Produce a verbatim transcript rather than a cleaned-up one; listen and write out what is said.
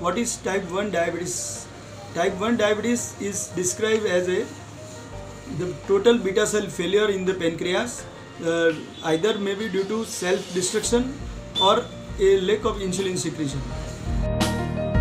What is type one diabetes? Type one diabetes is described as a the total beta cell failure in the pancreas, uh, either maybe due to self destruction or a lack of insulin secretion.